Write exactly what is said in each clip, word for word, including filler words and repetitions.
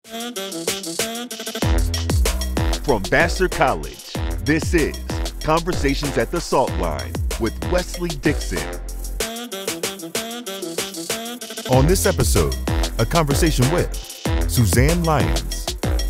From Vassar College, this is Conversations at the Salt Line with Wesley Dixon. On this episode, a conversation with Susanne Lyons.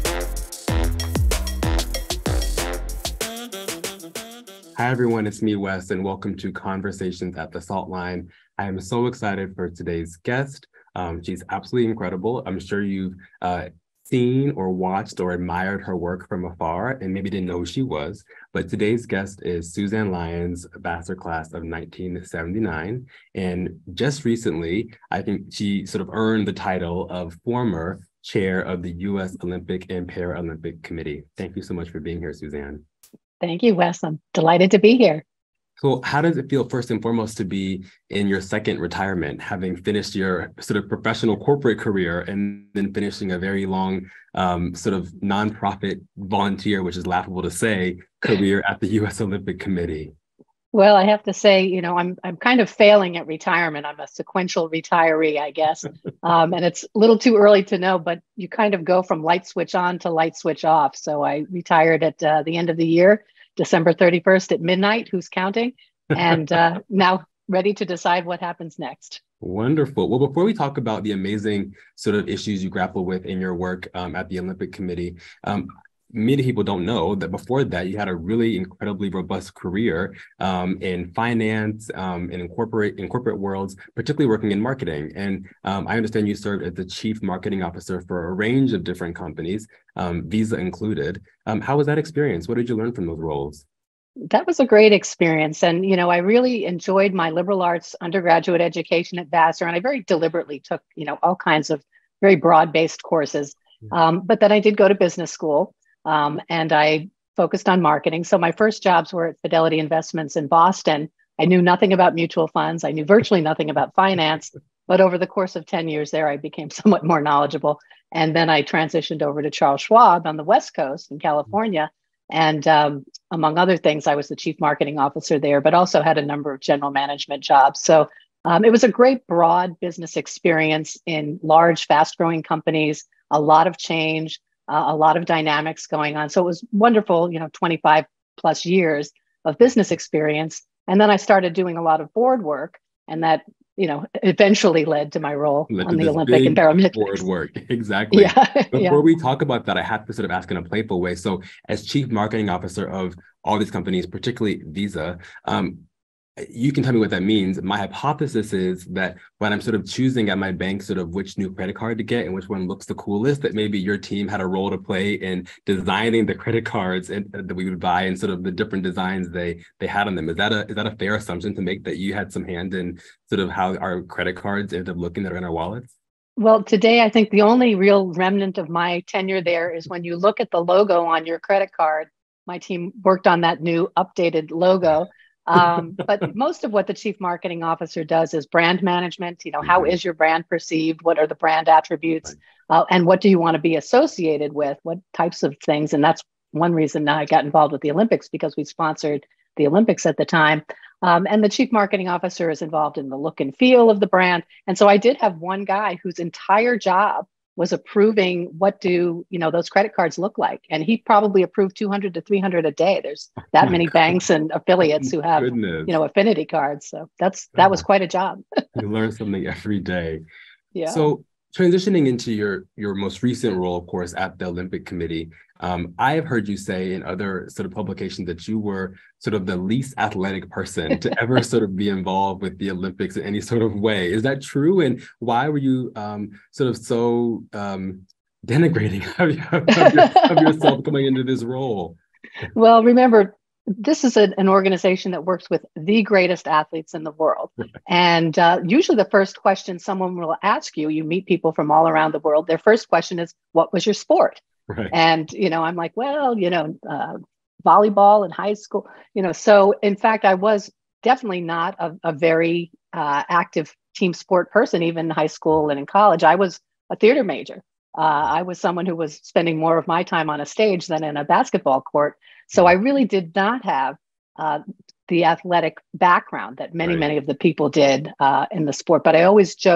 Hi, everyone. It's me, Wes, and welcome to Conversations at the Salt Line. I am so excited for today's guest. Um, she's absolutely incredible. I'm sure you've uh, seen or watched or admired her work from afar and maybe didn't know who she was. But today's guest is Susanne Lyons, Vassar class of nineteen seventy-nine. And just recently, I think she sort of earned the title of former chair of the U S Olympic and Paralympic Committee. Thank you so much for being here, Susanne. Thank you, Wes. I'm delighted to be here. So how does it feel, first and foremost, to be in your second retirement, having finished your sort of professional corporate career and then finishing a very long um, sort of nonprofit volunteer, which is laughable to say, career at the U S Olympic Committee? Well, I have to say, you know, I'm I'm kind of failing at retirement. I'm a sequential retiree, I guess. Um, and it's a little too early to know, but you kind of go from light switch on to light switch off. So I retired at uh, the end of the year, December thirty-first at midnight. Who's counting? And uh, now ready to decide what happens next. Wonderful. Well, before we talk about the amazing sort of issues you grapple with in your work um, at the Olympic Committee, um, many people don't know that before that, you had a really incredibly robust career um, in finance um, and in corporate, in corporate worlds, particularly working in marketing. And um, I understand you served as the chief marketing officer for a range of different companies, um, Visa included. Um, how was that experience? What did you learn from those roles? That was a great experience. And, you know, I really enjoyed my liberal arts undergraduate education at Vassar. And I very deliberately took, you know, all kinds of very broad-based courses. Um, but then I did go to business school. Um, and I focused on marketing. So my first jobs were at Fidelity Investments in Boston. I knew nothing about mutual funds. I knew virtually nothing about finance. But over the course of ten years there, I became somewhat more knowledgeable. And then I transitioned over to Charles Schwab on the West Coast in California. And um, among other things, I was the chief marketing officer there, but also had a number of general management jobs. So um, it was a great broad business experience in large, fast-growing companies, a lot of change, Uh, a lot of dynamics going on. So it was wonderful, you know, twenty-five plus years of business experience. And then I started doing a lot of board work, and that, you know, eventually led to my role led on the Olympic and Paralympic board work. Exactly. Yeah. Before yeah. we talk about that, I have to sort of ask in a playful way. So as chief marketing officer of all these companies, particularly Visa, um, you can tell me what that means. My hypothesis is that when I'm sort of choosing at my bank sort of which new credit card to get and which one looks the coolest, that maybe your team had a role to play in designing the credit cards and, uh, that we would buy and sort of the different designs they they had on them. Is that a is that a fair assumption to make, that you had some hand in sort of how our credit cards ended up looking that are in our wallets? Well, today, I think the only real remnant of my tenure there is when you look at the logo on your credit card. My team worked on that new updated logo. um, but most of what the chief marketing officer does is brand management. You know, how is your brand perceived? What are the brand attributes? Uh, and what do you want to be associated with? What types of things? And that's one reason I got involved with the Olympics, because we sponsored the Olympics at the time. Um, and the chief marketing officer is involved in the look and feel of the brand. And so I did have one guy whose entire job was approving what do, you know, those credit cards look like. And he probably approved two hundred to three hundred a day. There's that oh many God. banks and affiliates who have, Goodness. you know, affinity cards. So that's, that was quite a job. You learn something every day. Yeah. So transitioning into your, your most recent role, of course, at the Olympic Committee, um, I have heard you say in other sort of publications that you were sort of the least athletic person to ever sort of be involved with the Olympics in any sort of way. Is that true? And why were you um, sort of so um, denigrating of, of, your, of yourself coming into this role? Well, remember, this is a, an organization that works with the greatest athletes in the world. And uh, usually the first question someone will ask you, you meet people from all around the world, their first question is, what was your sport? Right. And, you know, I'm like, well, you know, uh, volleyball in high school, you know, so in fact, I was definitely not a, a very uh, active team sport person, even in high school and in college. I was a theater major. Uh, I was someone who was spending more of my time on a stage than in a basketball court. So I really did not have uh, the athletic background that many, right. many of the people did uh, in the sport. But I always joked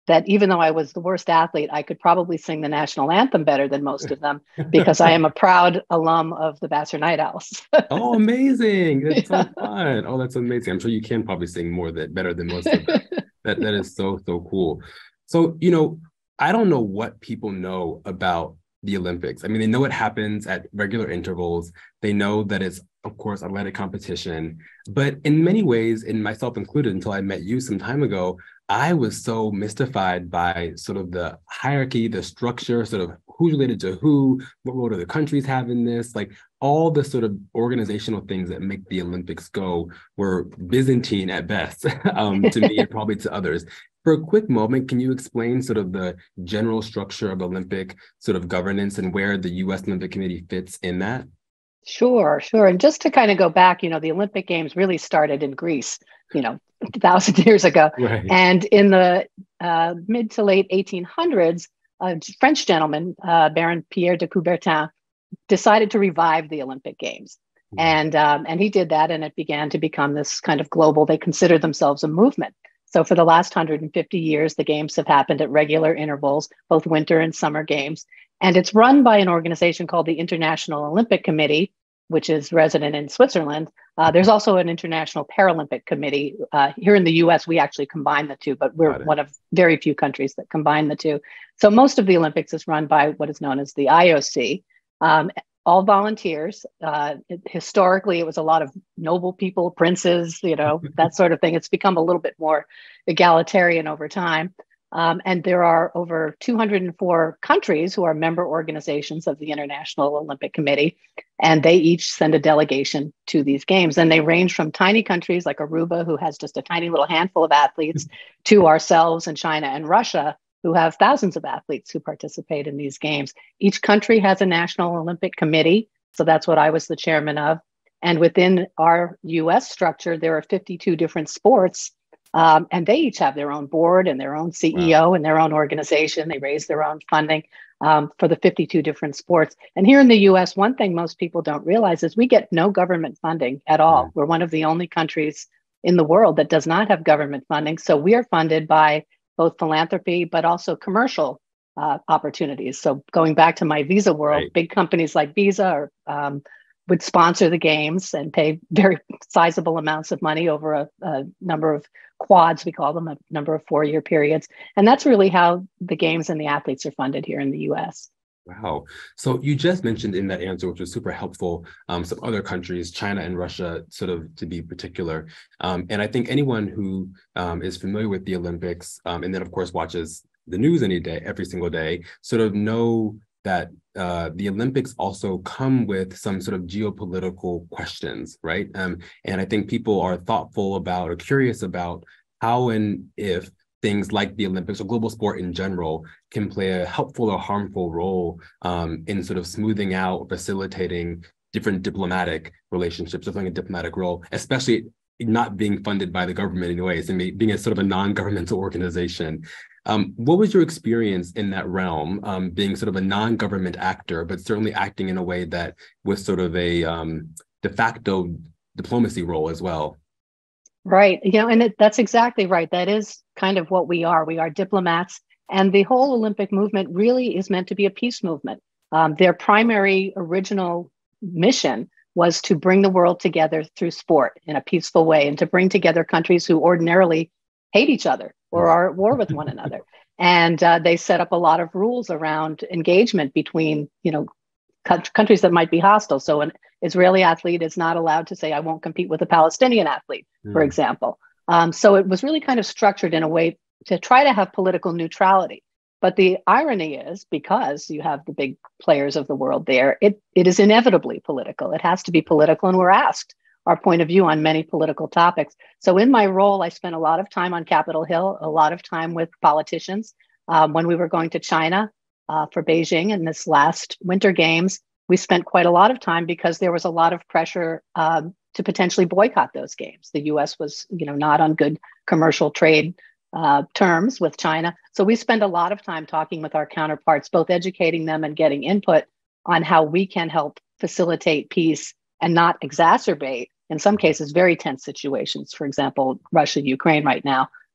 that even though I was the worst athlete, I could probably sing the national anthem better than most of them because I am a proud alum of the Vassar Night Owls. Oh, amazing. That's Yeah. so fun. Oh, that's amazing. I'm sure you can probably sing more that better than most of them. That that is so, so cool. So, you know, I don't know what people know about the Olympics. I mean, they know it happens at regular intervals. They know that it's, of course, athletic competition. But in many ways, and myself included, until I met you some time ago, I was so mystified by sort of the hierarchy, the structure, sort of who's related to who, what role do the countries have in this, like all the sort of organizational things that make the Olympics go were Byzantine at best, um, to me and probably to others. For a quick moment, can you explain sort of the general structure of Olympic sort of governance and where the U S Olympic Committee fits in that? Sure, sure. And just to kind of go back, you know, the Olympic Games really started in Greece, you know, a thousand years ago. Right. And in the uh, mid to late eighteen hundreds, a French gentleman, uh, Baron Pierre de Coubertin, decided to revive the Olympic Games. Mm-hmm. And, um, and he did that, and it began to become this kind of global, they considered themselves a movement. So for the last one hundred fifty years, the games have happened at regular intervals, both winter and summer games. And it's run by an organization called the International Olympic Committee, which is resident in Switzerland. Uh, there's also an International Paralympic Committee. Uh, here in the U S, we actually combine the two, but we're one of very few countries that combine the two. So most of the Olympics is run by what is known as the I O C. Um, all volunteers. Uh, it, historically, it was a lot of noble people, princes, you know, that sort of thing. It's become a little bit more egalitarian over time. Um, and there are over two hundred four countries who are member organizations of the International Olympic Committee, and they each send a delegation to these games. And they range from tiny countries like Aruba, who has just a tiny little handful of athletes, to ourselves and China and Russia, who have thousands of athletes who participate in these games. Each country has a National Olympic Committee. So that's what I was the chairman of. And within our U S structure, there are fifty-two different sports. Um, and they each have their own board and their own C E O. Wow. And their own organization. They raise their own funding um, for the fifty-two different sports. And here in the U S, one thing most people don't realize is we get no government funding at all. Mm. We're one of the only countries in the world that does not have government funding. So we are funded by both philanthropy, but also commercial uh, opportunities. So going back to my Visa world, right. Big companies like Visa or, um, would sponsor the games and pay very sizable amounts of money over a, a number of quads, we call them, a number of four-year periods. And that's really how the games and the athletes are funded here in the U S. Wow. So you just mentioned in that answer, which was super helpful, um, some other countries, China and Russia, sort of to be particular. Um, and I think anyone who um, is familiar with the Olympics, um, and then of course watches the news any day, every single day, sort of know that uh, the Olympics also come with some sort of geopolitical questions, right? Um, and I think people are thoughtful about or curious about how and if things like the Olympics or global sport in general can play a helpful or harmful role um, in sort of smoothing out or facilitating different diplomatic relationships or playing a diplomatic role, especially not being funded by the government in ways and being a sort of a non-governmental organization. Um, what was your experience in that realm, um, being sort of a non-government actor, but certainly acting in a way that was sort of a um, de facto diplomacy role as well? Right. You know, and it, that's exactly right. That is kind of what we are. We are diplomats. And the whole Olympic movement really is meant to be a peace movement. Um, their primary original mission was to bring the world together through sport in a peaceful way and to bring together countries who ordinarily hate each other or are at war with one another. And uh, they set up a lot of rules around engagement between, you know, countries that might be hostile. So an Israeli athlete is not allowed to say, I won't compete with a Palestinian athlete, mm. for example. Um, so it was really kind of structured in a way to try to have political neutrality. But the irony is, because you have the big players of the world there, it, it is inevitably political. It has to be political, and we're asked our point of view on many political topics. So in my role, I spent a lot of time on Capitol Hill, a lot of time with politicians. Um, when we were going to China uh, for Beijing in this last Winter Games, we spent quite a lot of time because there was a lot of pressure um, to potentially boycott those games. The U S was, you know, not on good commercial trade uh, terms with China. So we spend a lot of time talking with our counterparts, both educating them and getting input on how we can help facilitate peace and not exacerbate, in some cases, very tense situations. For example, Russia, Ukraine right now,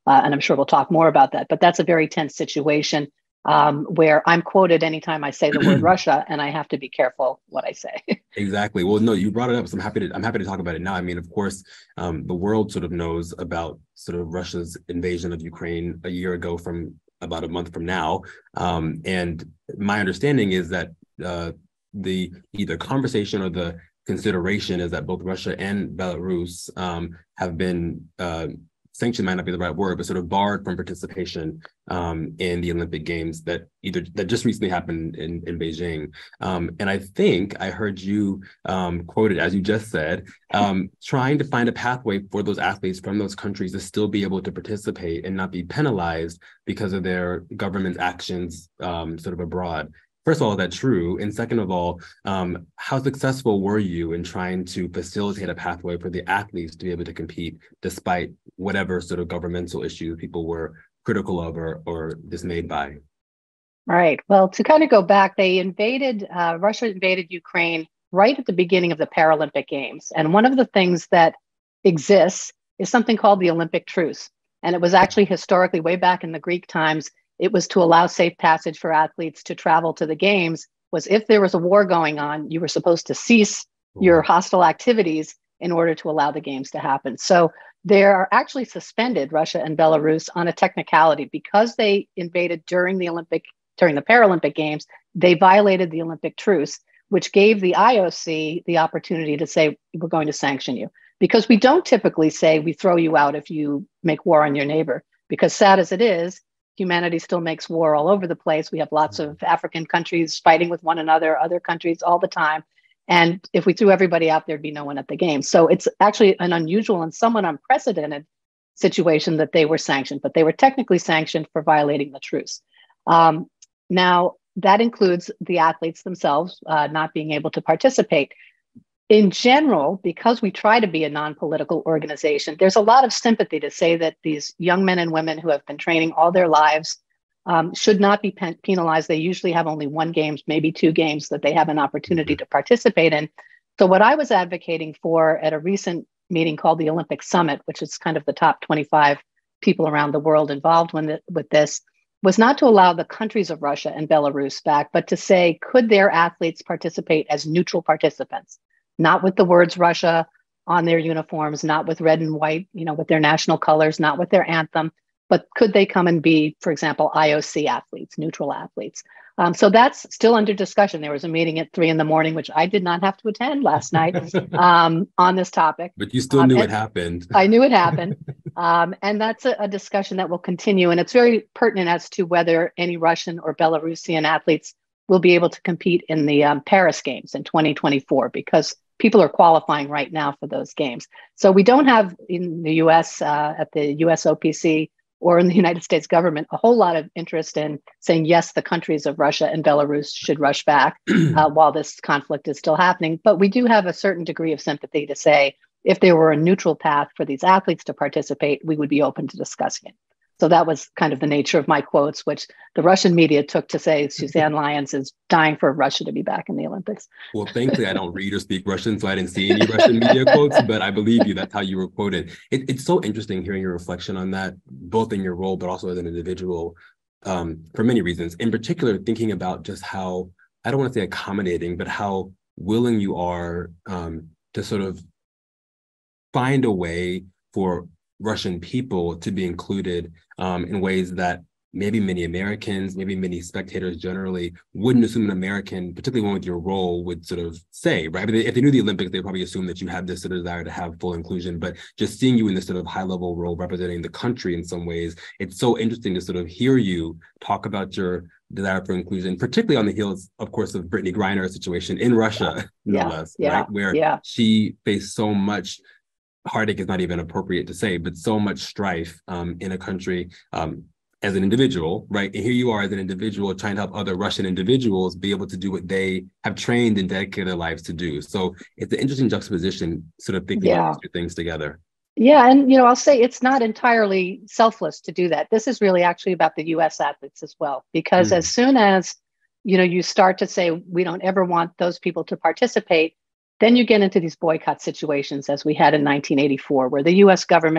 Uh, and I'm sure we'll talk more about that. But that's a very tense situation um, where I'm quoted anytime I say the word Russia, and I have to be careful what I say. Exactly. Well, no, you brought it up, so I'm happy to I'm happy to talk about it now. I mean, of course, um, the world sort of knows about sort of Russia's invasion of Ukraine a year ago from about a month from now. Um, and my understanding is that uh, the either conversation or the consideration is that both Russia and Belarus um, have been uh, sanctioned, might not be the right word, but sort of barred from participation um, in the Olympic Games that either that just recently happened in, in Beijing. Um, and I think I heard you um, quoted, as you just said, um, trying to find a pathway for those athletes from those countries to still be able to participate and not be penalized because of their government's actions um, sort of abroad. First of all, is that true? And second of all, um, how successful were you in trying to facilitate a pathway for the athletes to be able to compete despite whatever sort of governmental issues people were critical of or, or dismayed by? Right. Well, to kind of go back, they invaded, uh, Russia invaded Ukraine right at the beginning of the Paralympic Games. And one of the things that exists is something called the Olympic truce. And it was actually historically way back in the Greek times, it was to allow safe passage for athletes to travel to the games. Was if there was a war going on, you were supposed to cease your hostile activities in order to allow the games to happen. So they are actually suspended, Russia and Belarus, on a technicality because they invaded during the Olympic, during the Paralympic Games. They violated the Olympic truce, which gave the I O C the opportunity to say, we're going to sanction you. Because we don't typically say we throw you out if you make war on your neighbor, because sad as it is, humanity still makes war all over the place. We have lots of African countries fighting with one another, other countries all the time. And if we threw everybody out, there'd be no one at the games. So it's actually an unusual and somewhat unprecedented situation that they were sanctioned, but they were technically sanctioned for violating the truce. Um, now, that includes the athletes themselves uh, not being able to participate. In general, because we try to be a non-political organization, there's a lot of sympathy to say that these young men and women who have been training all their lives um, should not be pen- penalized. They usually have only one games, maybe two games that they have an opportunity to participate in. So what I was advocating for at a recent meeting called the Olympic Summit, which is kind of the top twenty-five people around the world involved with, with this, was not to allow the countries of Russia and Belarus back, but to say, could their athletes participate as neutral participants? Not with the words Russia on their uniforms, not with red and white, you know, with their national colors, not with their anthem, but could they come and be, for example, I O C athletes, neutral athletes? Um, so that's still under discussion. There was a meeting at three in the morning, which I did not have to attend last night um, on this topic. But you still um, knew it happened. I knew it happened. Um, and that's a, a discussion that will continue. And it's very pertinent as to whether any Russian or Belarusian athletes will be able to compete in the um, Paris Games in twenty twenty-four, because people are qualifying right now for those games. So we don't have in the U S, uh, at the U S O P C or in the United States government, a whole lot of interest in saying, yes, the countries of Russia and Belarus should rush back uh, while this conflict is still happening. But we do have a certain degree of sympathy to say, if there were a neutral path for these athletes to participate, we would be open to discussing it. So that was kind of the nature of my quotes, which the Russian media took to say Susanne Lyons is dying for Russia to be back in the Olympics. Well, thankfully, I don't read or speak Russian, so I didn't see any Russian media quotes, but I believe you. That's how you were quoted. It, it's so interesting hearing your reflection on that, both in your role, but also as an individual, um, for many reasons. In particular, thinking about just how, I don't want to say accommodating, but how willing you are um, to sort of find a way for Russian people to be included um, in ways that maybe many Americans, maybe many spectators generally wouldn't assume an American, particularly one with your role, would sort of say, right? But if they knew the Olympics, they'd probably assume that you had this sort of desire to have full inclusion. But just seeing you in this sort of high-level role representing the country in some ways, it's so interesting to sort of hear you talk about your desire for inclusion, particularly on the heels, of course, of Brittany Griner's situation in Russia, no yeah, less, yeah, right? Where yeah. she faced so much heartache is not even appropriate to say, but so much strife um, in a country um, as an individual, right? And here you are as an individual trying to help other Russian individuals be able to do what they have trained and dedicated their lives to do. So it's an interesting juxtaposition, sort of thinking yeah. about these two things together. Yeah, and you know, I'll say it's not entirely selfless to do that. This is really actually about the U S athletes as well, because mm. as soon as, you know, you start to say, we don't ever want those people to participate, then you get into these boycott situations as we had in nineteen eighty-four, where the U S government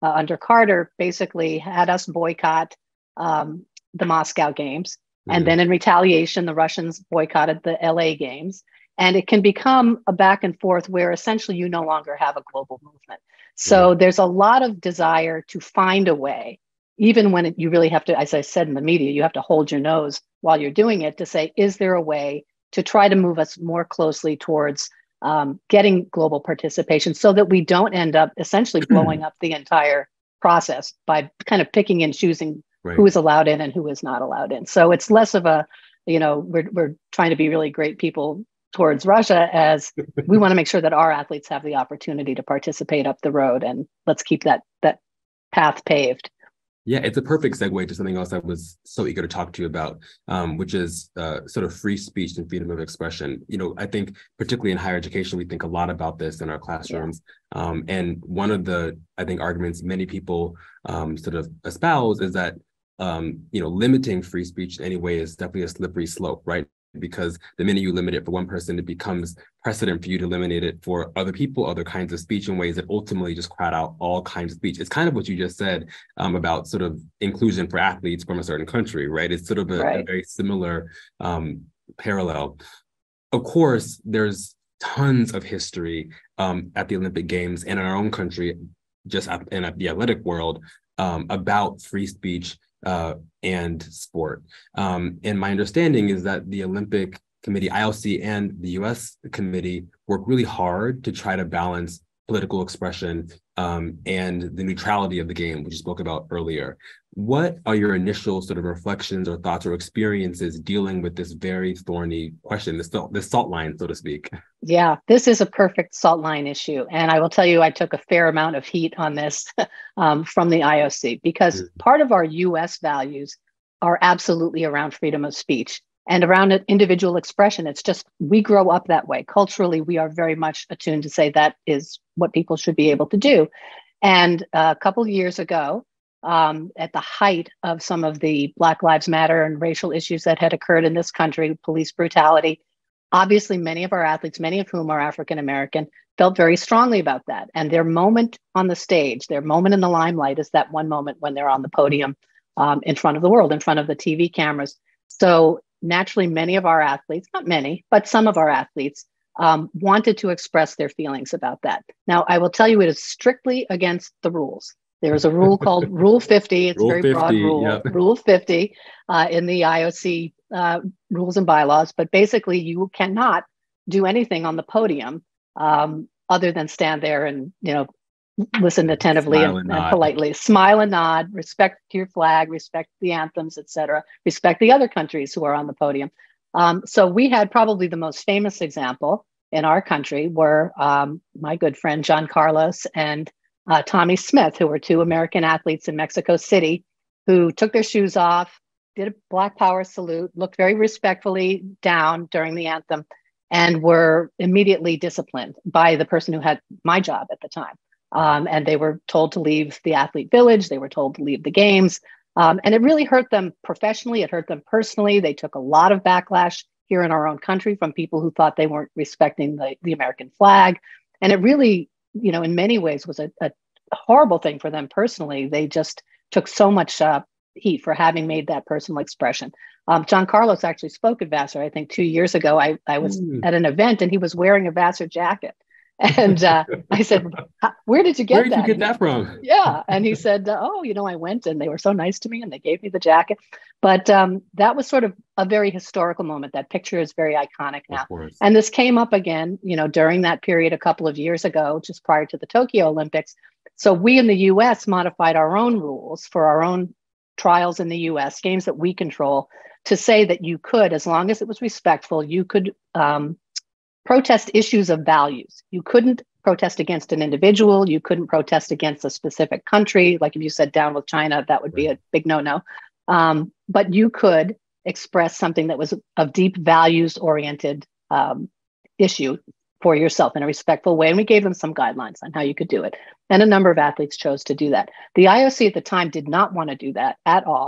uh, under Carter basically had us boycott um, the Moscow Games. Mm-hmm. And then in retaliation, the Russians boycotted the L A Games. And it can become a back and forth where essentially you no longer have a global movement. So mm-hmm. there's a lot of desire to find a way, even when it, you really have to, as I said in the media, you have to hold your nose while you're doing it to say, is there a way to try to move us more closely towards um, getting global participation so that we don't end up essentially blowing up the entire process by kind of picking and choosing right. who is allowed in and who is not allowed in. So it's less of a, you know, we're, we're trying to be really great people towards Russia as we want to make sure that our athletes have the opportunity to participate up the road, and let's keep that that path paved. Yeah, it's a perfect segue to something else I was so eager to talk to you about, um, which is uh, sort of free speech and freedom of expression. You know, I think particularly in higher education, we think a lot about this in our classrooms. Yeah. Um, and one of the, I think, arguments many people um, sort of espouse is that, um, you know, limiting free speech in any way is definitely a slippery slope, right? Because the minute you limit it for one person, it becomes precedent for you to eliminate it for other people, other kinds of speech in ways that ultimately just crowd out all kinds of speech. It's kind of what you just said um, about sort of inclusion for athletes from a certain country, right? It's sort of a, right. a very similar um, parallel. Of course, there's tons of history um, at the Olympic Games and in our own country, just at, in the athletic world, um, about free speech Uh, and sport. Um, and my understanding is that the Olympic Committee, I O C, and the U S Committee work really hard to try to balance political expression um, and the neutrality of the game, which you spoke about earlier. What are your initial sort of reflections or thoughts or experiences dealing with this very thorny question, this, this salt line, so to speak? Yeah, this is a perfect salt line issue. And I will tell you, I took a fair amount of heat on this um, from the I O C, because mm. part of our U S values are absolutely around freedom of speech and around individual expression. It's just, we grow up that way. Culturally, we are very much attuned to say that is what people should be able to do. And a couple of years ago, um, at the height of some of the Black Lives Matter and racial issues that had occurred in this country, police brutality, obviously many of our athletes, many of whom are African-American, felt very strongly about that. And their moment on the stage, their moment in the limelight is that one moment when they're on the podium um, in front of the world, in front of the T V cameras. So naturally, many of our athletes, not many, but some of our athletes um, wanted to express their feelings about that. Now, I will tell you, it is strictly against the rules. There is a rule called Rule fifty. It's rule a very fifty, broad rule, yep. Rule fifty uh, in the I O C uh, rules and bylaws. But basically, you cannot do anything on the podium um, other than stand there and, you know, listen attentively and, and, and politely, smile and nod, respect your flag, respect the anthems, et cetera, respect the other countries who are on the podium. Um, so we had probably the most famous example in our country were um, my good friend John Carlos and uh, Tommy Smith, who were two American athletes in Mexico City, who took their shoes off, did a Black Power salute, looked very respectfully down during the anthem, and were immediately disciplined by the person who had my job at the time. Um, and they were told to leave the athlete village. They were told to leave the games. Um, and it really hurt them professionally. It hurt them personally. They took a lot of backlash here in our own country from people who thought they weren't respecting the, the American flag. And it really, you know, in many ways was a, a horrible thing for them personally. They just took so much uh, heat for having made that personal expression. Um, John Carlos actually spoke at Vassar, I think two years ago. I, I was mm. at an event and he was wearing a Vassar jacket. And uh, I said, where did you get that? Where did you get that from? Yeah. And he said, oh, you know, I went and they were so nice to me and they gave me the jacket. But um, that was sort of a very historical moment. That picture is very iconic now. And this came up again, you know, during that period a couple of years ago, just prior to the Tokyo Olympics. So we in the U S modified our own rules for our own trials in the U S, games that we control, to say that you could, as long as it was respectful, you could um, protest issues of values. You couldn't protest against an individual. You couldn't protest against a specific country. Like if you said down with China, that would be a big no-no. Um, but you could express something that was of deep values-oriented um, issue for yourself in a respectful way. And we gave them some guidelines on how you could do it. And a number of athletes chose to do that. The I O C at the time did not want to do that at all.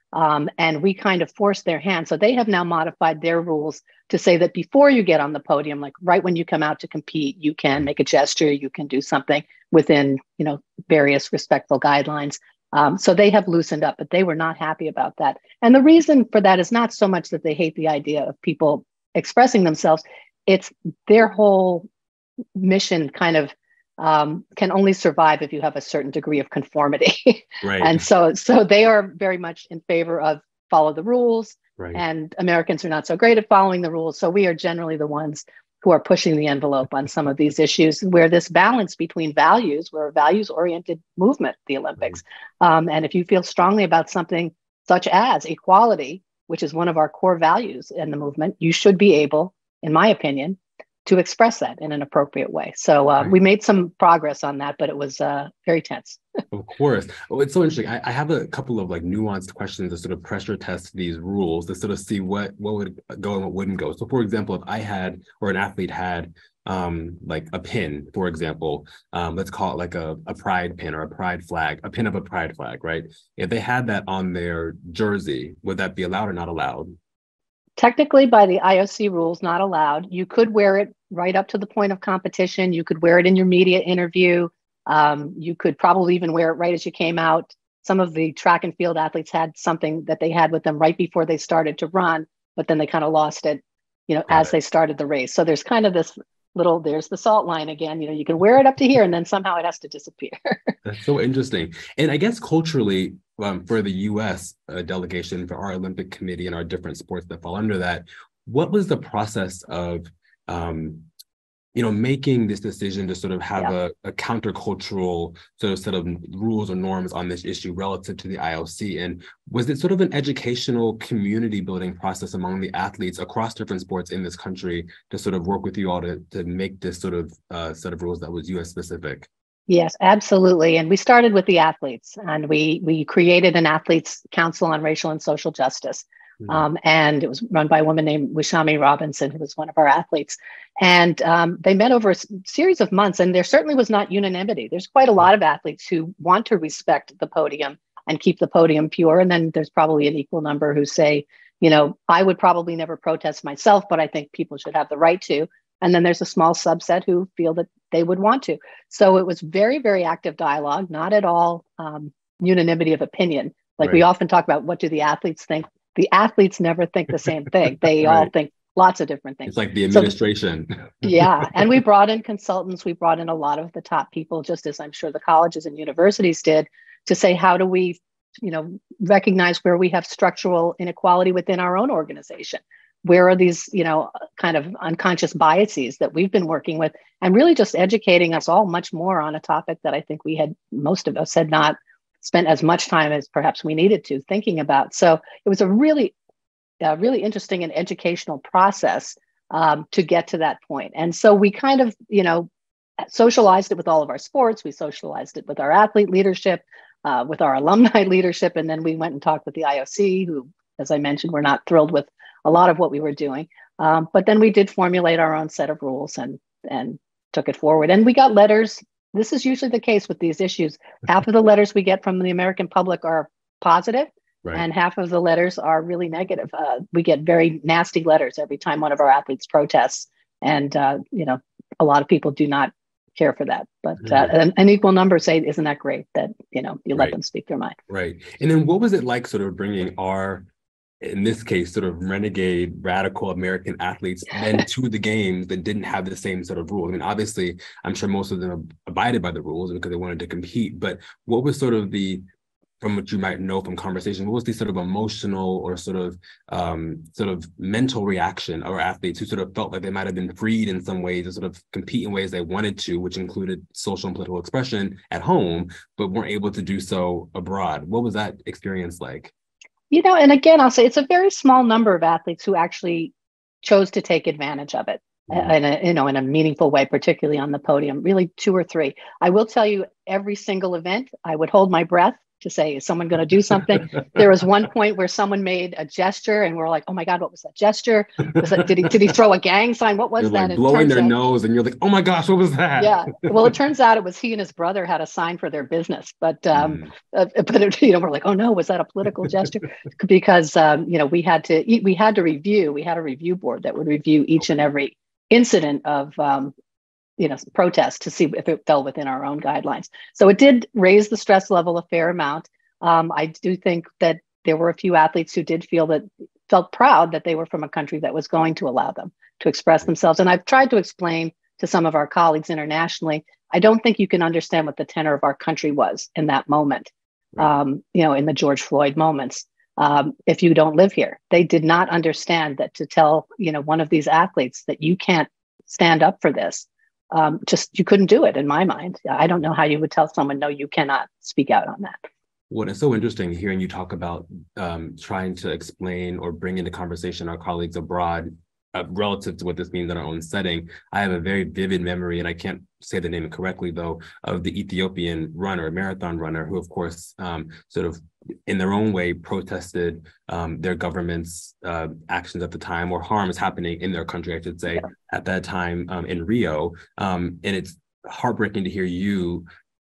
Um, and we kind of forced their hand. So they have now modified their rules to say that before you get on the podium, like right when you come out to compete, you can make a gesture, you can do something within, you know, various respectful guidelines. Um, so they have loosened up, but they were not happy about that. And the reason for that is not so much that they hate the idea of people expressing themselves. It's their whole mission kind of um, can only survive if you have a certain degree of conformity. Right. And so, so they are very much in favor of follow the rules. Right. And Americans are not so great at following the rules. So we are generally the ones who are pushing the envelope on some of these issues, where this balance between values, we're a values-oriented movement, the Olympics. Right. Um, and if you feel strongly about something such as equality, which is one of our core values in the movement, you should be able, in my opinion, to express that in an appropriate way. So uh, right. we made some progress on that, but it was uh, very tense. Of course. Oh, it's so interesting. I, I have a couple of like nuanced questions to sort of pressure test these rules to sort of see what, what would go and what wouldn't go. So for example, if I had, or an athlete had um, like a pin, for example, um, let's call it like a, a pride pin or a pride flag, a pin of a pride flag, right? If they had that on their jersey, would that be allowed or not allowed? Technically, by the I O C rules, not allowed. You could wear it right up to the point of competition. You could wear it in your media interview. Um, you could probably even wear it right as you came out. Some of the track and field athletes had something that they had with them right before they started to run, but then they kind of lost it, you know, Got as it. they started the race. So there's kind of this little, there's the salt line again. You know, you can wear it up to here and then somehow it has to disappear. That's so interesting. And I guess culturally, um, for the U S uh, delegation, for our Olympic Committee and our different sports that fall under that, what was the process of, um, you know, making this decision to sort of have yeah. a, a countercultural sort of set of rules or norms on this issue relative to the I O C? And was it sort of an educational community building process among the athletes across different sports in this country to sort of work with you all to, to make this sort of uh, set of rules that was U S specific? Yes, absolutely. And we started with the athletes, and we we created an athletes council on racial and social justice. Mm-hmm. Um, and it was run by a woman named Wishami Robinson, who was one of our athletes. And um, they met over a series of months, and there certainly was not unanimity. There's quite a lot of athletes who want to respect the podium and keep the podium pure. And then there's probably an equal number who say, you know, I would probably never protest myself, but I think people should have the right to. And then there's a small subset who feel that they would want to. So it was very, very active dialogue, not at all um, unanimity of opinion. Like right. we often talk about, what do the athletes think? The athletes never think the same thing. They right. all think lots of different things. It's like the administration. So, yeah. And we brought in consultants. We brought in a lot of the top people, just as I'm sure the colleges and universities did, to say, how do we, you know, recognize where we have structural inequality within our own organization? Where are these, you know, kind of unconscious biases that we've been working with, and really just educating us all much more on a topic that I think we had, most of us had not spent as much time as perhaps we needed to thinking about. So it was a really, uh, really interesting and educational process um, to get to that point. And so we kind of, you know, socialized it with all of our sports. We socialized it with our athlete leadership, uh, with our alumni leadership. And then we went and talked with the I O C, who, as I mentioned, were not thrilled with a lot of what we were doing. Um, but then we did formulate our own set of rules and, and took it forward. And we got letters. This is usually the case with these issues. Half of the letters we get from the American public are positive, right. and half of the letters are really negative. Uh, we get very nasty letters every time one of our athletes protests. And, uh, you know, a lot of people do not care for that. But uh, an, an equal number say, isn't that great that, you know, you let right. them speak their mind. Right. And then what was it like sort of bringing our, in this case, sort of renegade, radical American athletes then to the games that didn't have the same sort of rules? I mean, obviously, I'm sure most of them abided by the rules because they wanted to compete, but what was sort of the, from what you might know from conversation, what was the sort of emotional or sort of um, sort of mental reaction of our athletes who sort of felt like they might have been freed in some ways to sort of compete in ways they wanted to, which included social and political expression at home, but weren't able to do so abroad? What was that experience like? You know, and again, I'll say it's a very small number of athletes who actually chose to take advantage of it mm-hmm. in a, you know, in a meaningful way, particularly on the podium, really two or three. I will tell you, every single event, I would hold my breath to say, is someone going to do something? There was one point where someone made a gesture and we're like, oh my God, what was that gesture? Was that, did he did he throw a gang sign? What was They're that? like And blowing their out, nose and you're like, oh my gosh, what was that? Yeah. Well, it turns out it was he and his brother had a sign for their business, but um, Mm. uh, but it, you know, we're like, oh no, was that a political gesture? Because um, you know, we had to we had to review. We had a review board that would review each and every incident of um, you know, protest to see if it fell within our own guidelines. So it did raise the stress level a fair amount. Um, I do think that there were a few athletes who did feel that felt proud that they were from a country that was going to allow them to express themselves. And I've tried to explain to some of our colleagues internationally, I don't think you can understand what the tenor of our country was in that moment. Right. Um, you know, in the George Floyd moments, um, if you don't live here. They did not understand that to tell, you know, one of these athletes that you can't stand up for this. Um, just you couldn't do it in my mind. I don't know how you would tell someone, no, you cannot speak out on that. What is so interesting hearing you talk about um, trying to explain or bring into conversation our colleagues abroad uh, relative to what this means in our own setting. I have a very vivid memory, and I can't say the name correctly though, of the Ethiopian runner, marathon runner, who of course um, sort of in their own way protested um, their government's uh, actions at the time, or harm is happening in their country, I should say, yeah. at that time um, in Rio. Um, and it's heartbreaking to hear you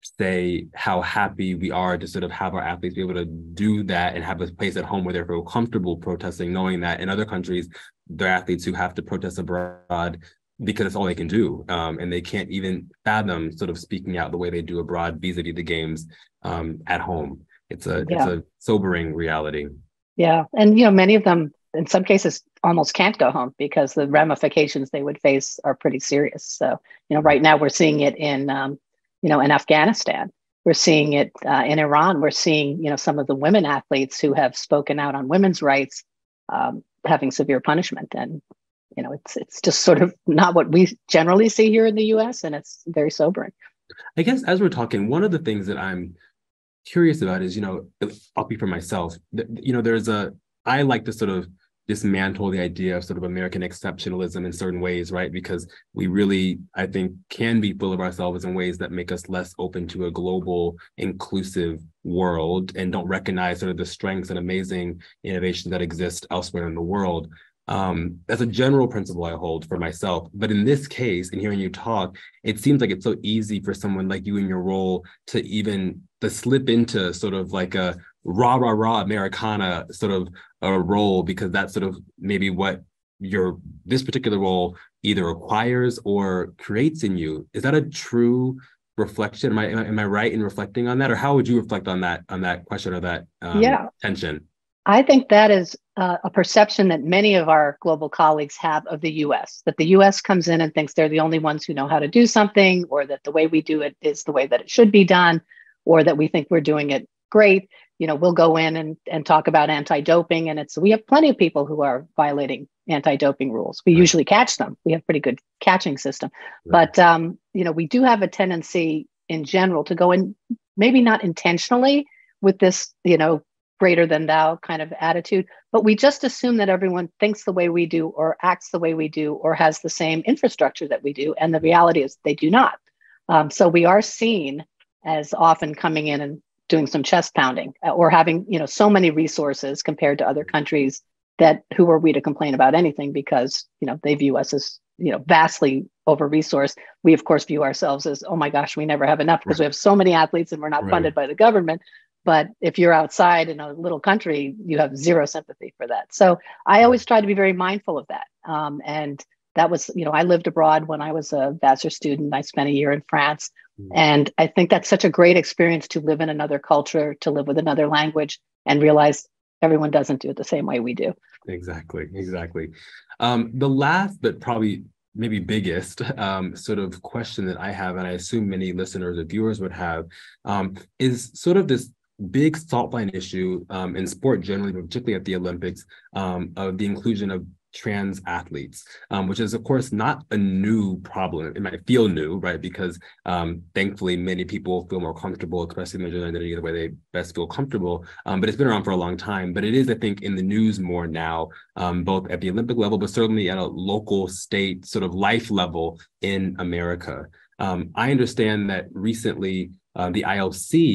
say how happy we are to sort of have our athletes be able to do that and have a place at home where they feel comfortable protesting, knowing that in other countries, there are athletes who have to protest abroad because it's all they can do. Um, and they can't even fathom sort of speaking out the way they do abroad vis-a-vis the games um, at home. It's a yeah. it's a sobering reality. Yeah. And, you know, many of them, in some cases, almost can't go home because the ramifications they would face are pretty serious. So, you know, right now we're seeing it in, um, you know, in Afghanistan. We're seeing it uh, in Iran. We're seeing, you know, some of the women athletes who have spoken out on women's rights um, having severe punishment. And, you know, it's it's just sort of not what we generally see here in the U S, and it's very sobering. I guess as we're talking, one of the things that I'm curious about is, you know, I'll speak for myself, you know, there's a, I like to sort of dismantle the idea of sort of American exceptionalism in certain ways, right? Because we really, I think, can be full of ourselves in ways that make us less open to a global, inclusive world and don't recognize sort of the strengths and amazing innovations that exist elsewhere in the world. Um, that's a general principle I hold for myself. But in this case, and hearing you talk, it seems like it's so easy for someone like you in your role to even to slip into sort of like a rah, rah, rah Americana sort of a role, because that's sort of maybe what your this particular role either requires or creates in you. Is that a true reflection? Am I, am I right in reflecting on that? Or how would you reflect on that, on that question or that um, yeah. tension? I think that is uh, a perception that many of our global colleagues have of the U S, that the U S comes in and thinks they're the only ones who know how to do something, or that the way we do it is the way that it should be done, or that we think we're doing it great. You know, we'll go in and, and talk about anti-doping, and it's, we have plenty of people who are violating anti-doping rules. We right. usually catch them. We have a pretty good catching system. Right. But, um, you know, we do have a tendency in general to go in, maybe not intentionally with this, you know, greater than thou kind of attitude, but we just assume that everyone thinks the way we do or acts the way we do or has the same infrastructure that we do. And the reality is they do not. Um, so we are seen as often coming in and doing some chest pounding or having, you know, so many resources compared to other countries that who are we to complain about anything, because, you know, they view us as, you know, vastly over-resourced. We, of course, view ourselves as, oh my gosh, we never have enough because right. we have so many athletes and we're not right. funded by the government. But if you're outside in a little country, you have zero sympathy for that. So I always try to be very mindful of that. Um, and that was, you know, I lived abroad when I was a Vassar student. I spent a year in France. Mm-hmm. And I think that's such a great experience to live in another culture, to live with another language, and realize everyone doesn't do it the same way we do. Exactly, exactly. Um, the last, but probably maybe biggest um, sort of question that I have, and I assume many listeners or viewers would have, um, is sort of this big salt line issue um, in sport generally, but particularly at the Olympics, um, of the inclusion of trans athletes, um, which is, of course, not a new problem. It might feel new, right? Because um, thankfully, many people feel more comfortable expressing their gender identity the way they best feel comfortable. Um, but it's been around for a long time. But it is, I think, in the news more now, um, both at the Olympic level, but certainly at a local, state, sort of life level in America. Um, I understand that recently uh, the I O C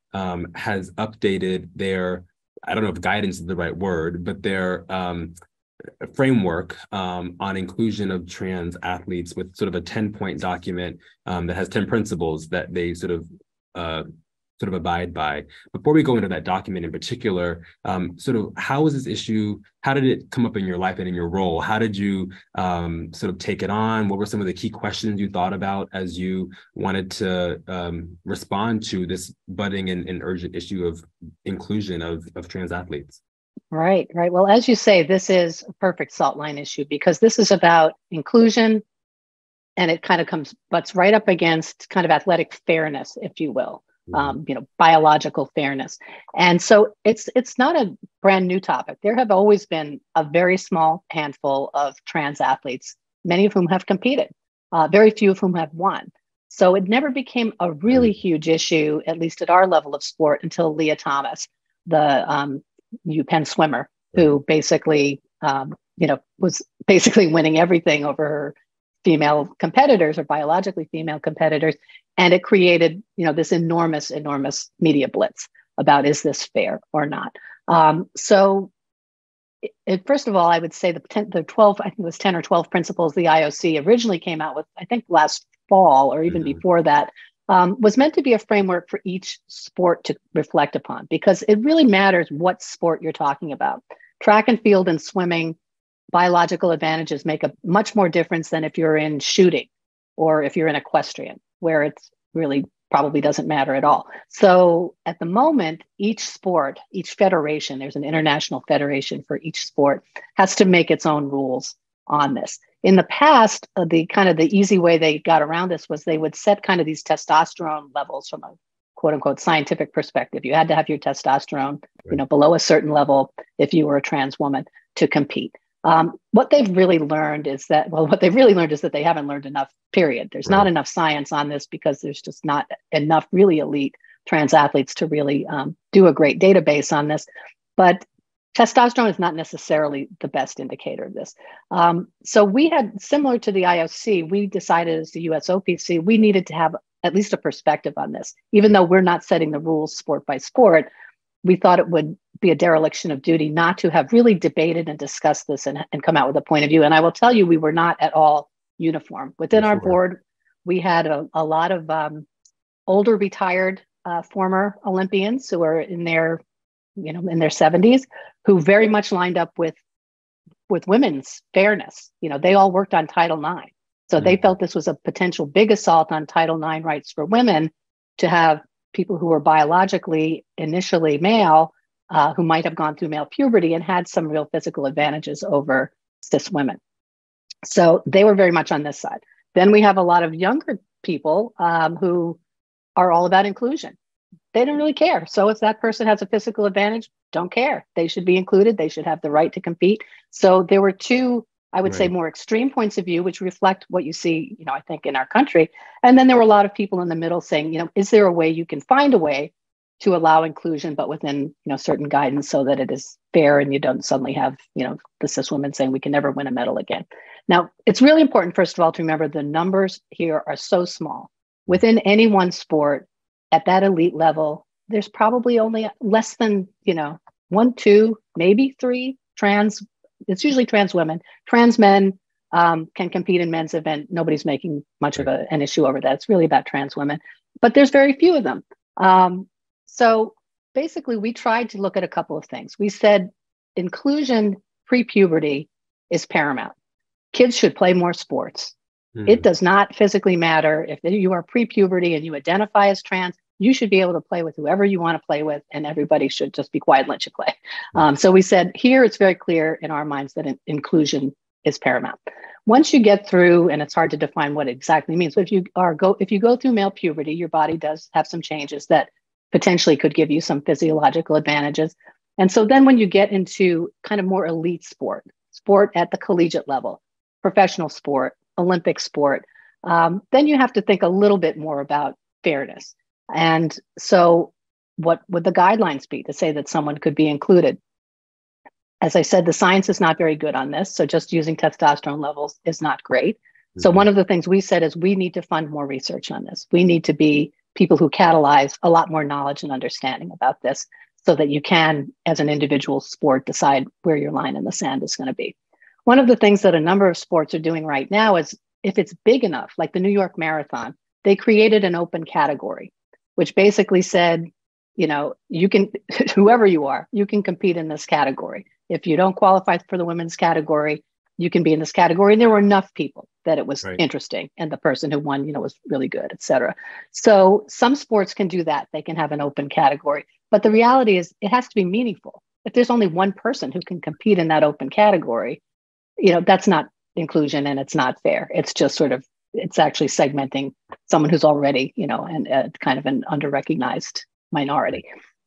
um, has updated their, I don't know if guidance is the right word, but their um, framework um, on inclusion of trans athletes with sort of a ten point document um, that has ten principles that they sort of uh, sort of abide by. Before we go into that document in particular, um, sort of how was this issue, how did it come up in your life and in your role? How did you um, sort of take it on? What were some of the key questions you thought about as you wanted to um, respond to this budding and, and urgent issue of inclusion of, of trans athletes? Right, right. Well, as you say, this is a perfect salt line issue because this is about inclusion, and it kind of comes butts right up against kind of athletic fairness, if you will. Um, you know, biological fairness. And so it's it's not a brand new topic. There have always been a very small handful of trans athletes, many of whom have competed, uh, very few of whom have won. So it never became a really huge issue, at least at our level of sport, until Leah Thomas, the um, UPenn swimmer, who basically, um, you know, was basically winning everything over her female competitors or biologically female competitors. And it created, you know, this enormous, enormous media blitz about, is this fair or not? Um, so it, it, first of all, I would say the, ten, the twelve, I think it was ten or twelve principles the I O C originally came out with, I think last fall or even mm-hmm. before that, um, was meant to be a framework for each sport to reflect upon, because it really matters what sport you're talking about. Track and field and swimming, biological advantages make a much more difference than if you're in shooting or if you're in equestrian, where it's really probably doesn't matter at all. So at the moment, each sport, each federation, there's an international federation for each sport, has to make its own rules on this. In the past, uh, the kind of the easy way they got around this was they would set kind of these testosterone levels from a quote unquote scientific perspective. You had to have your testosterone, right. you know, below a certain level if you were a trans woman to compete. Um, what they've really learned is that, well, what they've really learned is that they haven't learned enough, period. There's right. not enough science on this because there's just not enough really elite trans athletes to really um, do a great database on this. But testosterone is not necessarily the best indicator of this. Um, so we had, similar to the I O C, we decided as the U S O P C, we needed to have at least a perspective on this. Even though we're not setting the rules sport by sport, we thought it would be a dereliction of duty not to have really debated and discussed this and, and come out with a point of view. And I will tell you, we were not at all uniform. Within our board, we had a, a lot of um, older retired uh, former Olympians who are in their, you know, in their seventies, who very much lined up with, with women's fairness. You know, they all worked on Title nine. So mm-hmm. they felt this was a potential big assault on Title nine rights for women to have people who were biologically initially male, uh, who might have gone through male puberty and had some real physical advantages over cis women. So they were very much on this side. Then we have a lot of younger people um, who are all about inclusion. They don't really care. So if that person has a physical advantage, don't care. They should be included. They should have the right to compete. So there were two, I would right. say, more extreme points of view, which reflect what you see, you know, I think in our country. And then there were a lot of people in the middle saying, you know, is there a way you can find a way to allow inclusion, but within, you know, certain guidance so that it is fair and you don't suddenly have, you know, the cis women saying we can never win a medal again. Now, it's really important, first of all, to remember the numbers here are so small. Within any one sport, at that elite level, there's probably only less than, you know, one, two, maybe three trans, it's usually trans women. Trans men um, can compete in men's event. Nobody's making much of a, an issue over that. It's really about trans women, but there's very few of them. Um, so basically, we tried to look at a couple of things. We said inclusion pre-puberty is paramount. Kids should play more sports. Mm. It does not physically matter if you are pre-puberty and you identify as trans, you should be able to play with whoever you want to play with, and everybody should just be quiet and let you play. Um, so we said here, it's very clear in our minds that in- inclusion is paramount. Once you get through, and it's hard to define what it exactly means, but if you are go if you go through male puberty, your body does have some changes that potentially could give you some physiological advantages. And so then when you get into kind of more elite sport, sport at the collegiate level, professional sport, Olympic sport, um, then you have to think a little bit more about fairness. And so what would the guidelines be to say that someone could be included? As I said, the science is not very good on this. So just using testosterone levels is not great. Mm-hmm. So one of the things we said is we need to fund more research on this. We need to be people who catalyze a lot more knowledge and understanding about this so that you can, as an individual sport, decide where your line in the sand is going to be. One of the things that a number of sports are doing right now is if it's big enough, like the New York Marathon, they created an open category, which basically said, you know, you can, whoever you are, you can compete in this category. If you don't qualify for the women's category, you can be in this category. And there were enough people that it was right. interesting. And the person who won, you know, was really good, et cetera. So some sports can do that. They can have an open category. But the reality is it has to be meaningful. If there's only one person who can compete in that open category, you know, that's not inclusion and it's not fair. It's just sort of, it's actually segmenting someone who's already, you know, and uh, kind of an under-recognized minority.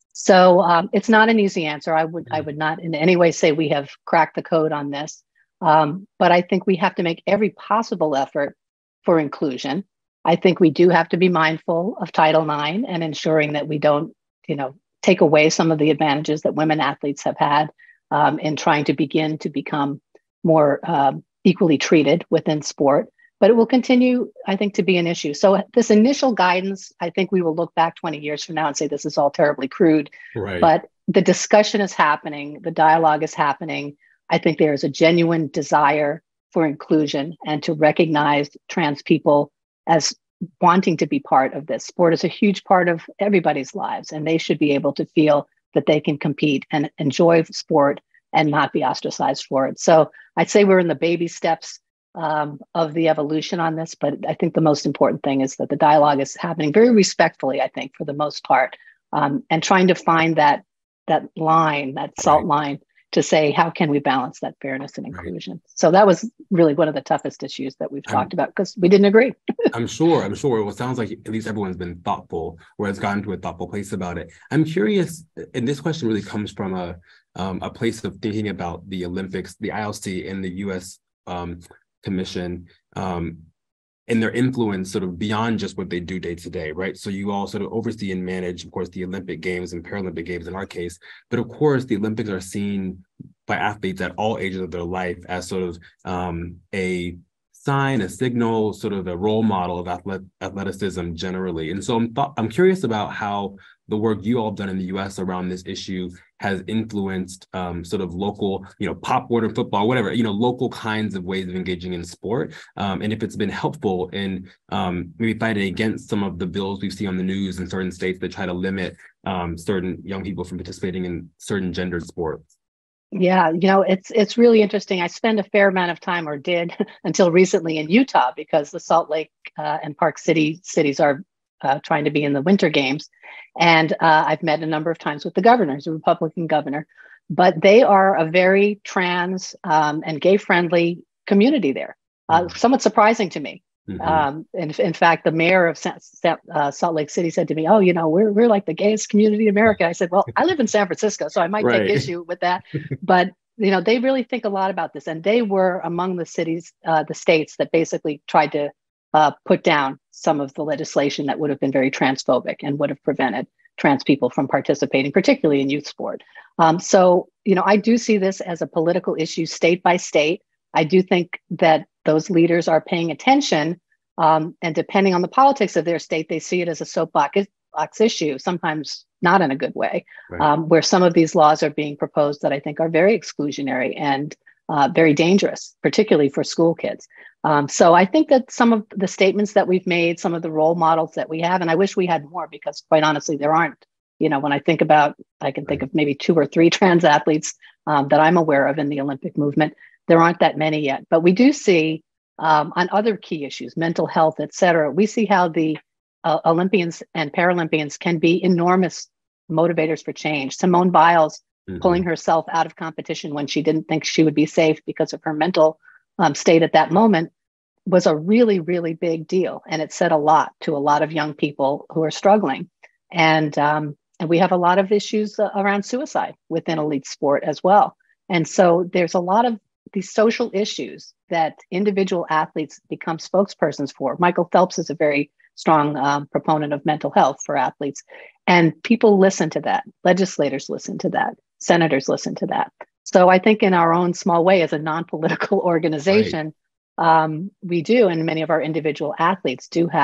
So um, it's not an easy answer. I would, I would not in any way say we have cracked the code on this. Um, but I think we have to make every possible effort for inclusion. I think we do have to be mindful of Title nine and ensuring that we don't, you know, take away some of the advantages that women athletes have had um, in trying to begin to become more um, equally treated within sport. But it will continue, I think, to be an issue. So this initial guidance, I think we will look back twenty years from now and say this is all terribly crude. Right. But the discussion is happening. The dialogue is happening. I think there is a genuine desire for inclusion and to recognize trans people as wanting to be part of this. Sport is a huge part of everybody's lives, and they should be able to feel that they can compete and enjoy sport and not be ostracized for it. So I'd say we're in the baby steps um, of the evolution on this, but I think the most important thing is that the dialogue is happening very respectfully, I think, for the most part, um, and trying to find that that line, that salt Right. line, to say, how can we balance that fairness and Right. inclusion? So that was really one of the toughest issues that we've I'm- talked about because we didn't agree. I'm sure, I'm sure. Well, it sounds like at least everyone's been thoughtful or has gotten to a thoughtful place about it. I'm curious, and this question really comes from a um, a place of thinking about the Olympics, the I O C and the U S um, Commission, um, and their influence sort of beyond just what they do day to day, right? So you all sort of oversee and manage, of course, the Olympic Games and Paralympic Games in our case, but of course, the Olympics are seen by athletes at all ages of their life as sort of um, a sign, a signal, sort of a role model of athlet- athleticism generally. And so I'm, th- I'm curious about how the work you all have done in the U S around this issue has influenced um, sort of local, you know, pop, water, football, whatever, you know, local kinds of ways of engaging in sport. Um, and if it's been helpful in um, maybe fighting against some of the bills we see on the news in certain states that try to limit um, certain young people from participating in certain gendered sports. Yeah, you know, it's it's really interesting. I spend a fair amount of time, or did until recently, in Utah because the Salt Lake uh, and Park City cities are uh, trying to be in the Winter Games. And uh, I've met a number of times with the governor, who's a Republican governor, but they are a very trans um, and gay-friendly community there. Uh, Mm-hmm. Somewhat surprising to me. Mm-hmm. Um, in, in fact, the mayor of Sa- Sa- uh, Salt Lake City said to me, "Oh, you know, we're we're like the gayest community in America." I said, "Well, I live in San Francisco, so I might Right. take issue with that." But you know, they really think a lot about this, and they were among the cities, uh, the states that basically tried to uh, put down some of the legislation that would have been very transphobic and would have prevented trans people from participating, particularly in youth sport. Um, so, you know, I do see this as a political issue, state by state. I do think that those leaders are paying attention, um, and depending on the politics of their state, they see it as a soapbox issue, sometimes not in a good way, Right. um, where some of these laws are being proposed that I think are very exclusionary and uh, very dangerous, particularly for school kids. Um, so I think that some of the statements that we've made, some of the role models that we have, and I wish we had more because quite honestly, there aren't. You know, when I think about, I can think Right. of maybe two or three trans athletes um, that I'm aware of in the Olympic movement. There aren't that many yet, but we do see um, on other key issues, mental health, et cetera, we see how the uh, Olympians and Paralympians can be enormous motivators for change. Simone Biles Mm-hmm. pulling herself out of competition when she didn't think she would be safe because of her mental um, state at that moment was a really, really big deal. And it said a lot to a lot of young people who are struggling. And, um, and we have a lot of issues uh, around suicide within elite sport as well. And so there's a lot of these social issues that individual athletes become spokespersons for. Michael Phelps is a very strong um, proponent of mental health for athletes. And people listen to that. Legislators listen to that. Senators listen to that. So I think in our own small way as a non-political organization, right. um, we do, and many of our individual athletes do have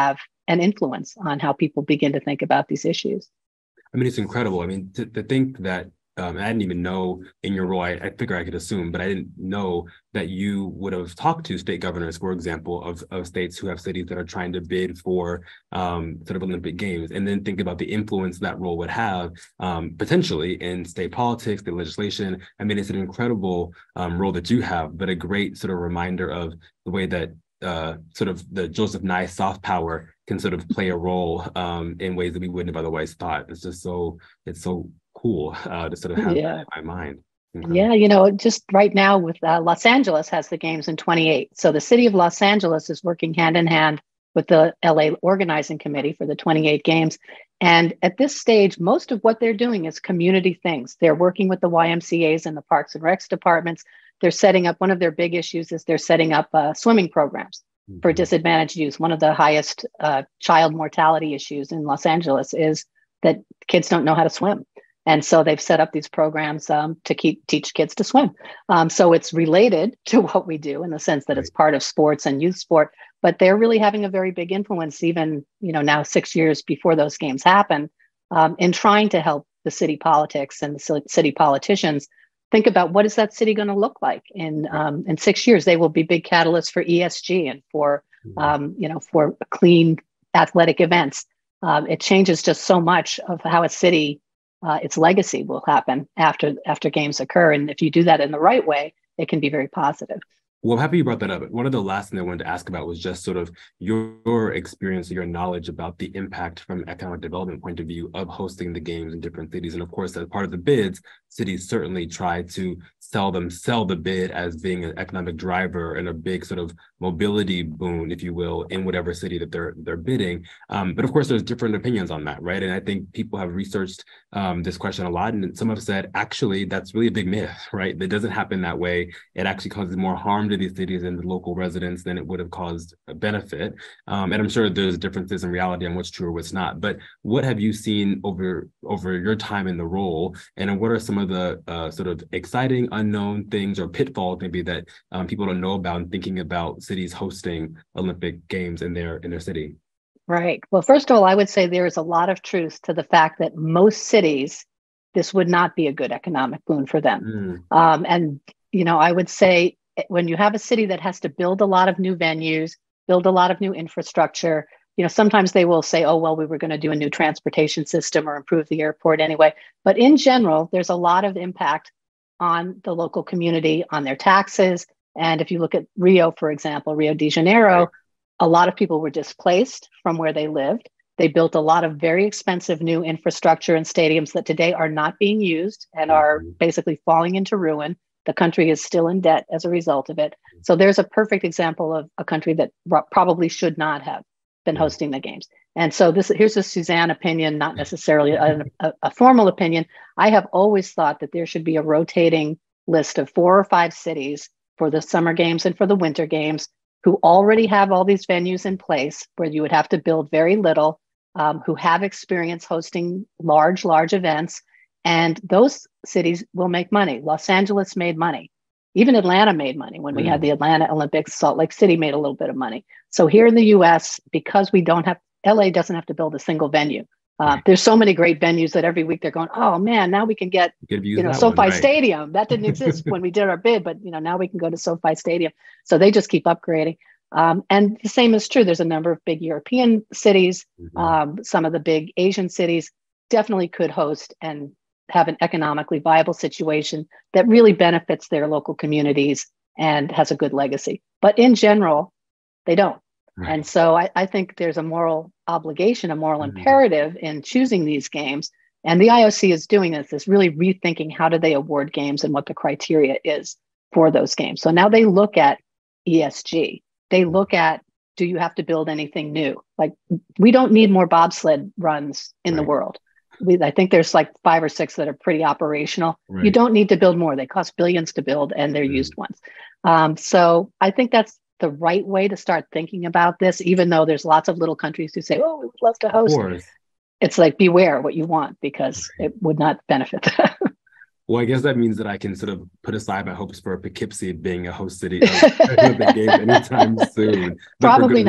an influence on how people begin to think about these issues. I mean, it's incredible. I mean, to, to think that um, I didn't even know in your role, I, I figure I could assume, but I didn't know that you would have talked to state governors, for example, of, of states who have cities that are trying to bid for um, sort of Olympic Games, and then think about the influence that role would have um, potentially in state politics, the legislation. I mean, it's an incredible um, role that you have, but a great sort of reminder of the way that uh, sort of the Joseph Nye soft power can sort of play a role um, in ways that we wouldn't have otherwise thought. It's just so, it's so cool uh, to sort of have Yeah. that in my mind. Incredible. Yeah, you know, just right now with uh, Los Angeles has the games in twenty-eight. So the city of Los Angeles is working hand in hand with the L A organizing committee for the twenty-eight games. And at this stage, most of what they're doing is community things. They're working with the Y M C As and the Parks and Recs departments. They're setting up, one of their big issues is they're setting up uh, swimming programs mm-hmm. for disadvantaged youth. One of the highest uh, child mortality issues in Los Angeles is that kids don't know how to swim. And so they've set up these programs um, to keep teach kids to swim. Um, so it's related to what we do in the sense that right. it's part of sports and youth sport, but they're really having a very big influence even, you know, now six years before those games happen um, in trying to help the city politics and the city politicians think about what is that city going to look like in um, in six years. They will be big catalysts for E S G and for, um, you know, for clean athletic events. Um, it changes just so much of how a city Uh, its legacy will happen after after games occur. And if you do that in the right way, it can be very positive. Well, I'm happy you brought that up. One of the last things I wanted to ask about was just sort of your, your experience, your knowledge about the impact from an economic development point of view of hosting the games in different cities. And of course, as part of the bids, cities certainly try to sell them, sell the bid as being an economic driver and a big sort of mobility boon, if you will, in whatever city that they're they're bidding. Um, but of course, there's different opinions on that, right? And I think people have researched um, this question a lot, and some have said, actually, that's really a big myth, right? That doesn't happen that way. It actually causes more harm to these cities and the local residents than it would have caused a benefit. Um, and I'm sure there's differences in reality on what's true or what's not. But what have you seen over over your time in the role, and what are some of the uh, sort of exciting, unknown things or pitfalls maybe that um, people don't know about in thinking about cities hosting Olympic Games in their in their city? Right. Well, first of all, I would say there is a lot of truth to the fact that most cities, this would not be a good economic boon for them. Mm. Um, and, you know, I would say when you have a city that has to build a lot of new venues, build a lot of new infrastructure, you know, sometimes they will say, oh, well, we were going to do a new transportation system or improve the airport anyway. But in general, there's a lot of impact on the local community, on their taxes. And if you look at Rio, for example, Rio de Janeiro, right. a lot of people were displaced from where they lived. They built a lot of very expensive new infrastructure and stadiums that today are not being used and are basically falling into ruin. The country is still in debt as a result of it. So there's a perfect example of a country that probably should not have been hosting the games. And so this here's a Susanne opinion, not necessarily a, a, a formal opinion. I have always thought that there should be a rotating list of four or five cities for the summer games and for the winter games who already have all these venues in place where you would have to build very little, um, who have experience hosting large, large events. And those cities will make money. Los Angeles made money. Even Atlanta made money. When we mm. had the Atlanta Olympics, Salt Lake City made a little bit of money. So here in the U S, because we don't have, L A doesn't have to build a single venue. Uh, right. There's so many great venues that every week they're going, oh man, now we can get, you know, SoFi one, right. Stadium. That didn't exist when we did our bid, but you know, now we can go to SoFi Stadium. So they just keep upgrading. Um, and the same is true. There's a number of big European cities. Mm-hmm. Um, some of the big Asian cities definitely could host and have an economically viable situation that really benefits their local communities and has a good legacy. But in general, they don't. Right. And so I, I think there's a moral obligation, a moral mm-hmm. imperative in choosing these games. And the I O C is doing this, is really rethinking how do they award games and what the criteria is for those games. So now they look at E S G. They look at, do you have to build anything new? Like, we don't need more bobsled runs in right. the world. We, I think there's like five or six that are pretty operational. Right. You don't need to build more. They cost billions to build and they're mm. used ones. Um, so I think that's the right way to start thinking about this, even though there's lots of little countries who say, oh, we would love to host. It's like, beware what you want, because right. it would not benefit them. Well, I guess that means that I can sort of put aside my hopes for Poughkeepsie being a host city of the Games anytime soon. Probably not.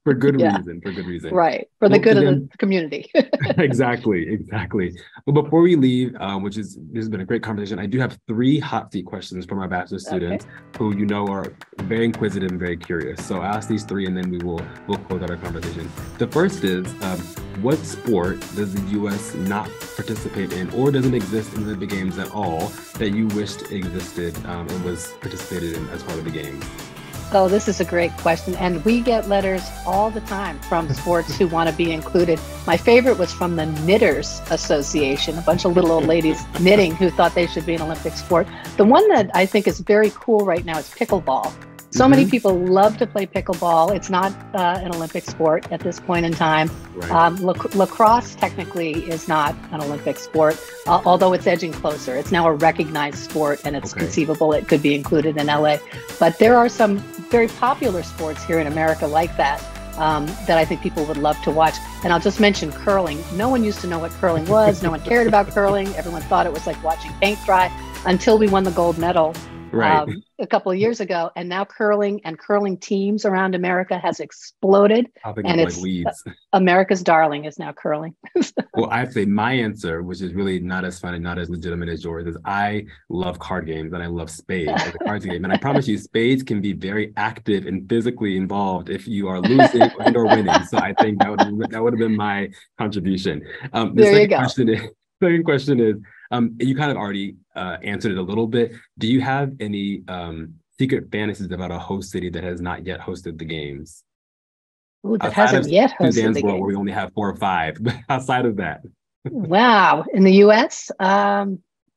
For good Yeah. reason, for good reason. Right. For the Well, good of then- the community. Exactly, exactly. Well, before we leave, um, which is this has been a great conversation, I do have three hot seat questions from our bachelor students who you know are very inquisitive and very curious. So I'll ask these three, and then we will we'll close out our conversation. The first is, um, what sport does the U S not participate in, or doesn't exist in the Olympic Games at all, that you wished existed um, and was participated in as part of the games? Oh, this is a great question. And we get letters all the time from sports who want to be included. My favorite was from the Knitters Association, a bunch of little old ladies knitting who thought they should be an Olympic sport. The one that I think is very cool right now is pickleball. So mm-hmm. many people love to play pickleball. It's not uh, an Olympic sport at this point in time. Right. Um, lac- lacrosse technically is not an Olympic sport, uh, although it's edging closer. It's now a recognized sport, and it's okay. conceivable it could be included in L A. But there are some very popular sports here in America like that, um, that I think people would love to watch. And I'll just mention curling. No one used to know what curling was. No one cared about curling. Everyone thought it was like watching paint dry until we won the gold medal. Right. Um, a couple of years ago, and now curling and curling teams around America has exploded, Popping and up it's like weeds. America's darling is now curling. Well, I'd say my answer, which is really not as fun and not as legitimate as yours, is I love card games and I love spades as a cards game. And I promise you, spades can be very active and physically involved if you are losing and or winning. So I think that would that would have been my contribution. Um, the There you second go. question is, second question is, um, you kind of already uh, answered it a little bit. Do you have any um, secret fantasies about a host city that has not yet hosted the games? Ooh, that Outside hasn't of yet hosted Suzanne's the world, game. where we only have four or five, but outside of that. Wow. In the U S? Um,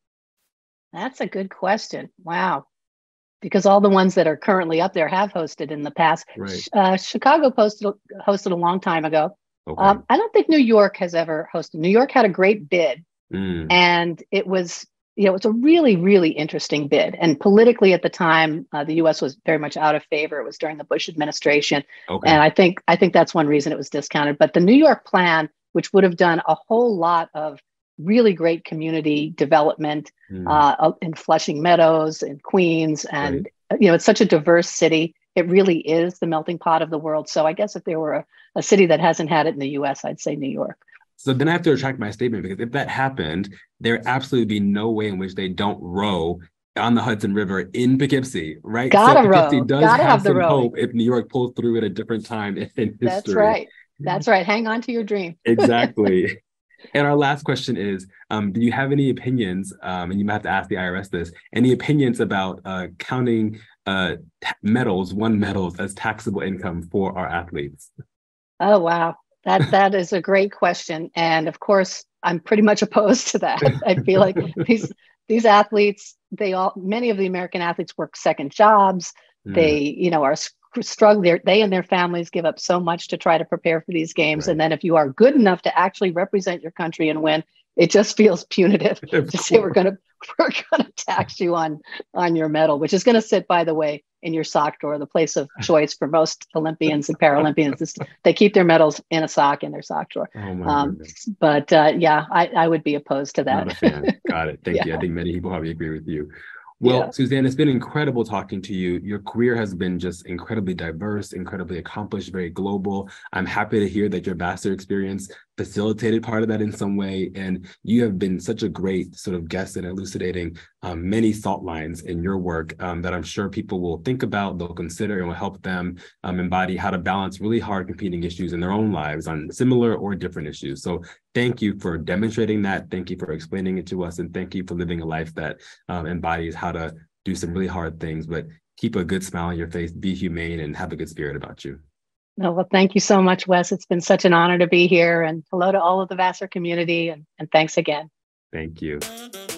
that's a good question. Wow. Because all the ones that are currently up there have hosted in the past. Right. Uh, Chicago posted, hosted a long time ago. Okay. Um, I don't think New York has ever hosted. New York had a great bid, Mm. and it was, you know, it's a really, really interesting bid. And politically at the time, uh, the U S was very much out of favor. It was during the Bush administration. Okay. And I think I think that's one reason it was discounted. But the New York plan, which would have done a whole lot of really great community development Mm. uh, in Flushing Meadows and Queens, and you know, it's such a diverse city. It really is the melting pot of the world. So I guess if there were a, a city that hasn't had it in the U S, I'd say New York. So then I have to retract my statement, because if that happened, there absolutely be no way in which they don't row on the Hudson River in Poughkeepsie, right? Gotta so Poughkeepsie row. does Gotta have have the some rowing. hope if New York pulls through at a different time in history. That's right. That's right. Hang on to your dream. Exactly. And our last question is, um, do you have any opinions, um, and you might have to ask the I R S this, any opinions about uh, counting uh, medals, won medals, as taxable income for our athletes? Oh, wow. That that is a great question. And of course, I'm pretty much opposed to that. I feel like these these athletes, they all, many of the American athletes work second jobs. Mm. They, you know, are struggling. They and their families give up so much to try to prepare for these games. Right. And then if you are good enough to actually represent your country and win, it just feels punitive Of to say we're course. going to we're going to tax you on on your medal, which is going to sit, by the way, in your sock drawer, the place of choice for most Olympians and Paralympians. Is they keep their medals in a sock in their sock drawer. Oh my Um, goodness. but uh, yeah, I, I would be opposed to that. Not a fan. Got it. Thank Yeah. you. I think many people probably agree with you. Well, Yeah. Susanne, it's been incredible talking to you. Your career has been just incredibly diverse, incredibly accomplished, very global. I'm happy to hear that your Vassar experience facilitated part of that in some way. And you have been such a great sort of guest in elucidating um, many salt lines in your work um, that I'm sure people will think about, they'll consider, and will help them um, embody how to balance really hard competing issues in their own lives on similar or different issues. So thank you for demonstrating that. Thank you for explaining it to us. And thank you for living a life that um, embodies how to do some really hard things, but keep a good smile on your face, be humane, and have a good spirit about you. No, well, thank you so much, Wes. It's been such an honor to be here. And hello to all of the Vassar community. And, and thanks again. Thank you.